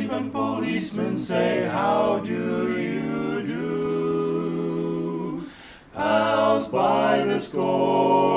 even policemen say, how do you do? Pals by the score.